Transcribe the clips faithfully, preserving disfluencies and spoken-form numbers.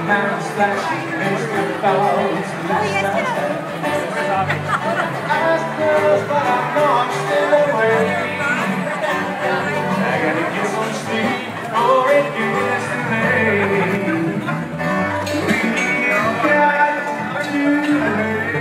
mountains flashing, misty clouds, last night's eyes closed, but I know I'm still awake. I gotta get some sleep, or it gets too late. We got to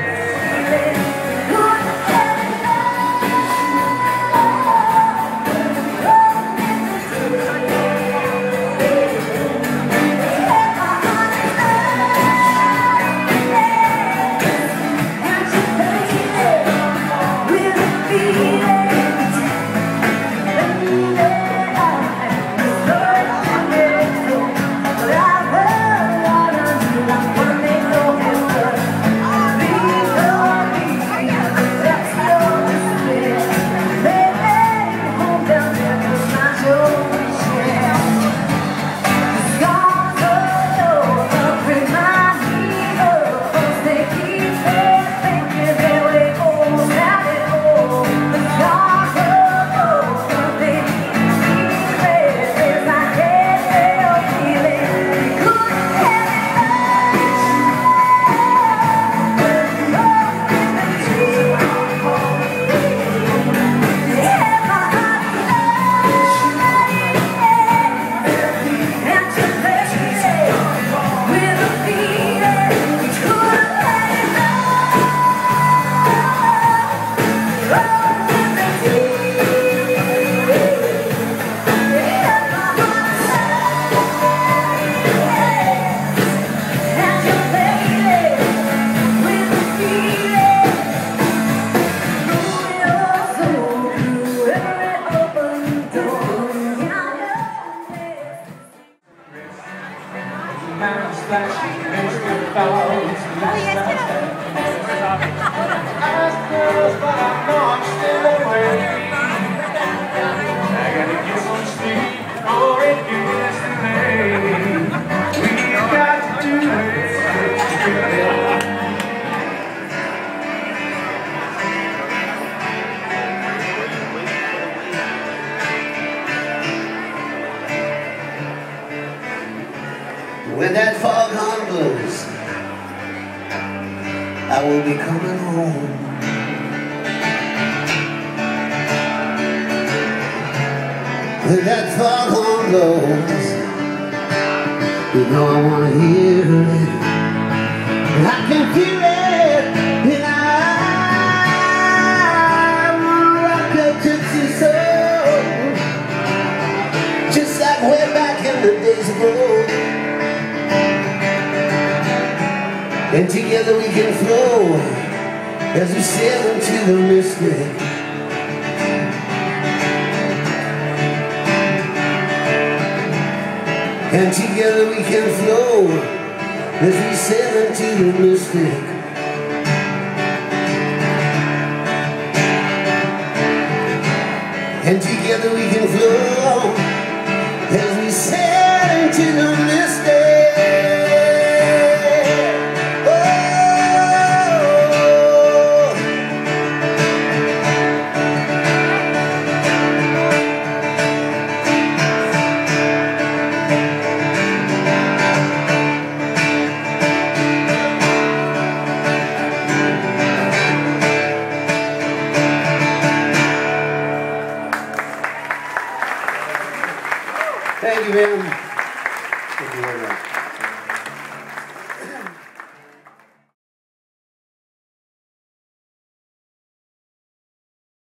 mountains flashing, misty clouds, last night's eyes closed, but I know I'm still awake. I gotta get some sleep, or it gets too late. We got to do it. When that foghorn blows, I will be coming home. When that foghorn blows, you know I want to hear it, and I can feel it, and I want to rock your gypsy soul, just like way back in the days of old. And together we can flow as we sail into the mystic. And together we can flow as we sail into the mystic. And together we can flow as we sail into the mystic. Thank you, man. Thank you very much.